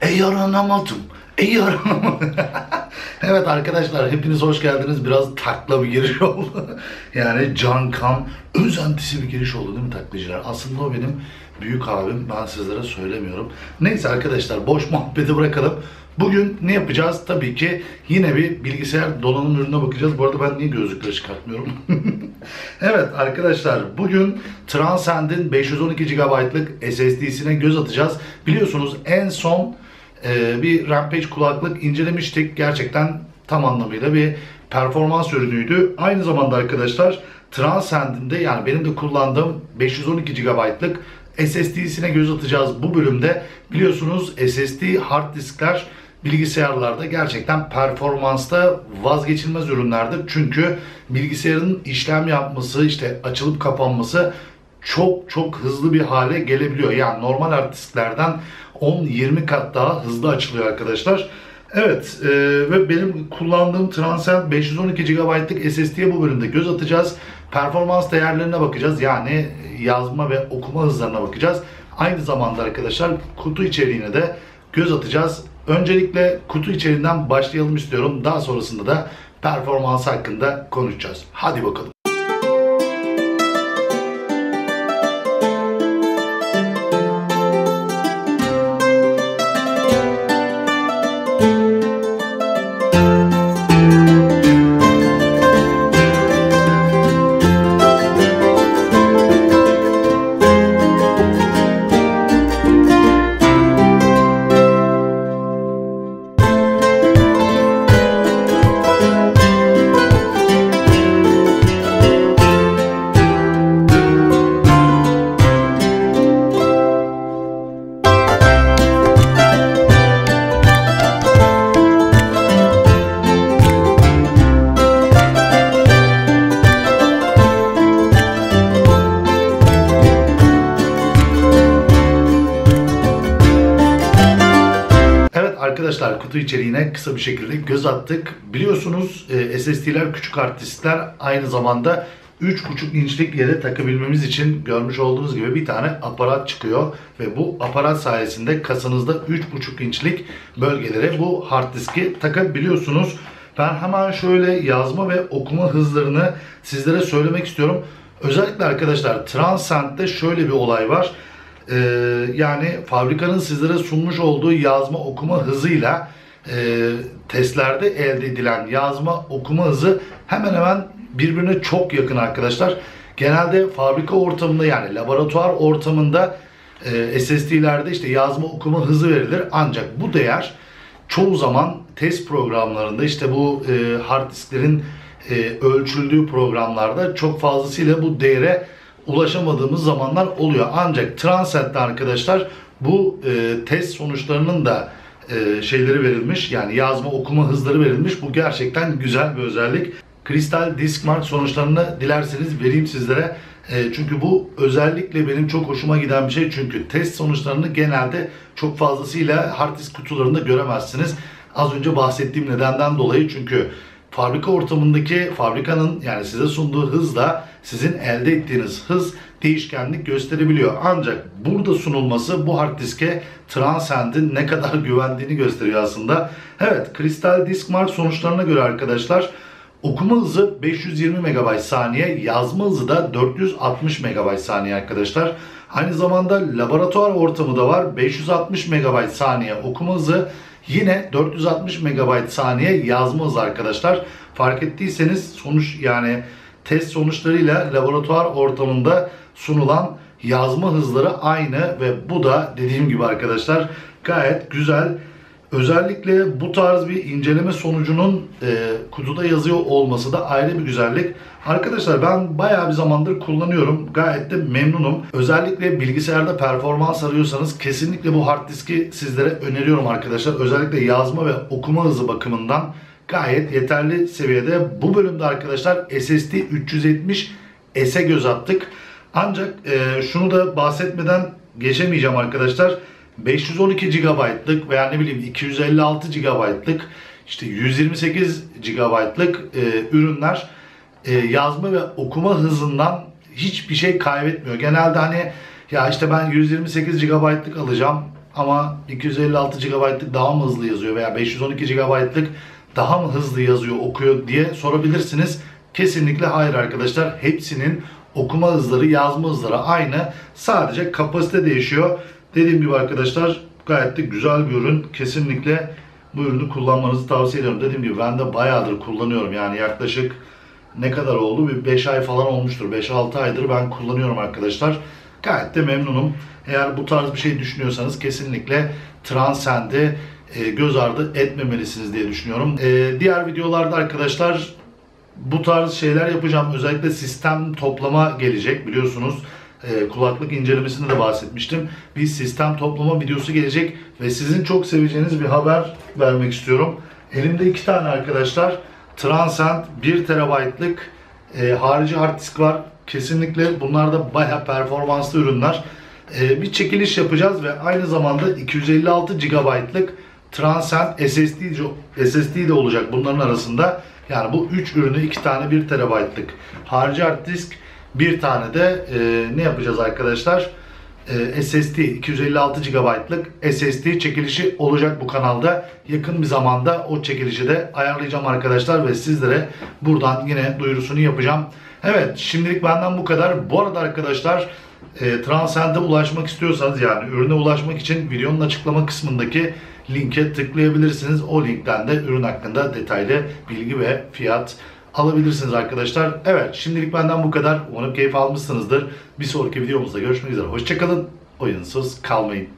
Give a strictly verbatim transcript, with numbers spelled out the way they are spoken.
E yaranamadım. E yaranamadım. Evet arkadaşlar, hepiniz hoş geldiniz. Biraz takla bir giriş oldu. Yani can kan özentisi bir giriş oldu değil mi taklacılar? Aslında o benim büyük abim. Ben sizlere söylemiyorum. Neyse arkadaşlar, boş muhabbeti bırakalım. Bugün ne yapacağız? Tabii ki yine bir bilgisayar donanım ürününe bakacağız. Bu arada ben niye gözlükleri çıkartmıyorum? Evet arkadaşlar, bugün Transcend'in beş yüz on iki gigabaytlık S S D'sine göz atacağız. Biliyorsunuz en son e, bir Rampage kulaklık incelemiştik. Gerçekten tam anlamıyla bir performans ürünüydü. Aynı zamanda arkadaşlar Transcend'in de, yani benim de kullandığım beş yüz on iki gigabaytlık S S D'sine göz atacağız bu bölümde. Biliyorsunuz S S D hard diskler bilgisayarlarda gerçekten performansta vazgeçilmez ürünlerdir. Çünkü bilgisayarın işlem yapması, işte açılıp kapanması çok çok hızlı bir hale gelebiliyor. Yani normal hard disklerden on yirmi kat daha hızlı açılıyor arkadaşlar. Evet e, ve benim kullandığım Transcend beş yüz on iki gigabaytlık S S D'ye bu bölümde göz atacağız. Performans değerlerine bakacağız. Yani yazma ve okuma hızlarına bakacağız. Aynı zamanda arkadaşlar kutu içeriğine de göz atacağız. Öncelikle kutu içeriğinden başlayalım istiyorum. Daha sonrasında da performans hakkında konuşacağız. Hadi bakalım. Arkadaşlar, kutu içeriğine kısa bir şekilde göz attık. Biliyorsunuz e, S S D'ler küçük hard diskler, aynı zamanda üç buçuk inçlik yere takabilmemiz için görmüş olduğunuz gibi bir tane aparat çıkıyor. Ve bu aparat sayesinde kasanızda üç buçuk inçlik bölgelere bu hard diski takabiliyorsunuz. Ben hemen şöyle yazma ve okuma hızlarını sizlere söylemek istiyorum. Özellikle arkadaşlar Transcend'de şöyle bir olay var. Ee, yani fabrikanın sizlere sunmuş olduğu yazma okuma hızıyla e, testlerde elde edilen yazma okuma hızı hemen hemen birbirine çok yakın arkadaşlar. Genelde fabrika ortamında, yani laboratuvar ortamında e, S S D'lerde işte yazma okuma hızı verilir. Ancak bu değer çoğu zaman test programlarında, işte bu e, hard disklerin e, ölçüldüğü programlarda çok fazlasıyla bu değere ulaşamadığımız zamanlar oluyor. Ancak Transcend'de arkadaşlar bu e, test sonuçlarının da e, şeyleri verilmiş. Yani yazma okuma hızları verilmiş. Bu gerçekten güzel bir özellik. Crystal Disk Mark sonuçlarını dilerseniz vereyim sizlere. E, çünkü bu özellikle benim çok hoşuma giden bir şey. Çünkü test sonuçlarını genelde çok fazlasıyla hard disk kutularında göremezsiniz. Az önce bahsettiğim nedenden dolayı, çünkü fabrika ortamındaki fabrikanın yani size sunduğu hızla sizin elde ettiğiniz hız değişkenlik gösterebiliyor. Ancak burada sunulması bu hard diske Transcend'in ne kadar güvendiğini gösteriyor aslında. Evet, Crystal Disk Mark sonuçlarına göre arkadaşlar okuma hızı beş yüz yirmi megabayt saniye, yazma hızı da dört yüz altmış megabayt saniye arkadaşlar. Aynı zamanda laboratuvar ortamı da var. beş yüz altmış megabayt saniye okuma hızı, yine dört yüz altmış megabayt saniye yazma hızı arkadaşlar. Fark ettiyseniz sonuç, yani test sonuçlarıyla laboratuvar ortamında sunulan yazma hızları aynı ve bu da dediğim gibi arkadaşlar gayet güzel. Özellikle bu tarz bir inceleme sonucunun e, kutuda yazıyor olması da ayrı bir güzellik. Arkadaşlar ben bayağı bir zamandır kullanıyorum. Gayet de memnunum. Özellikle bilgisayarda performans arıyorsanız kesinlikle bu hard diski sizlere öneriyorum arkadaşlar. Özellikle yazma ve okuma hızı bakımından gayet yeterli seviyede. Bu bölümde arkadaşlar S S D üç yüz yetmiş S'e göz attık. Ancak e, şunu da bahsetmeden geçemeyeceğim arkadaşlar. beş yüz on iki gigabaytlık veya ne bileyim iki yüz elli altı gigabaytlık, işte yüz yirmi sekiz gigabaytlık e, ürünler e, yazma ve okuma hızından hiçbir şey kaybetmiyor. Genelde hani ya işte ben yüz yirmi sekiz gigabaytlık alacağım ama iki yüz elli altı gigabaytlık daha mı hızlı yazıyor veya beş yüz on iki gigabaytlık daha mı hızlı yazıyor, okuyor diye sorabilirsiniz. Kesinlikle hayır arkadaşlar. Hepsinin okuma hızları, yazma hızları aynı. Sadece kapasite değişiyor. Dediğim gibi arkadaşlar gayet de güzel bir ürün. Kesinlikle bu ürünü kullanmanızı tavsiye ediyorum. Dediğim gibi ben de bayağıdır kullanıyorum. Yani yaklaşık ne kadar oldu? Bir beş ay falan olmuştur. beş altı aydır ben kullanıyorum arkadaşlar. Gayet de memnunum. Eğer bu tarz bir şey düşünüyorsanız kesinlikle Transcend'i e, göz ardı etmemelisiniz diye düşünüyorum. E, diğer videolarda arkadaşlar bu tarz şeyler yapacağım. Özellikle sistem toplama gelecek biliyorsunuz. E, kulaklık incelemesinde de bahsetmiştim. Bir sistem toplama videosu gelecek ve sizin çok seveceğiniz bir haber vermek istiyorum. Elimde iki tane arkadaşlar Transcend bir terabaytlık e, harici hard disk var. Kesinlikle bunlar da bayağı performanslı ürünler. E, bir çekiliş yapacağız ve aynı zamanda iki yüz elli altı gigabaytlık Transcend S S D, S S D de olacak bunların arasında. Yani bu üç ürünü iki tane bir terabaytlık harici hard disk, bir tane de e, ne yapacağız arkadaşlar? E, S S D iki yüz elli altı gigabaytlık S S D çekilişi olacak bu kanalda. Yakın bir zamanda o çekilişi de ayarlayacağım arkadaşlar ve sizlere buradan yine duyurusunu yapacağım. Evet, şimdilik benden bu kadar. Bu arada arkadaşlar e, Transcend'e ulaşmak istiyorsanız, yani ürüne ulaşmak için videonun açıklama kısmındaki linke tıklayabilirsiniz. O linkten de ürün hakkında detaylı bilgi ve fiyat alabilirsiniz arkadaşlar. Evet, şimdilik benden bu kadar. Umarım keyif almışsınızdır. Bir sonraki videomuzda görüşmek üzere. Hoşçakalın. Oyunsuz kalmayın.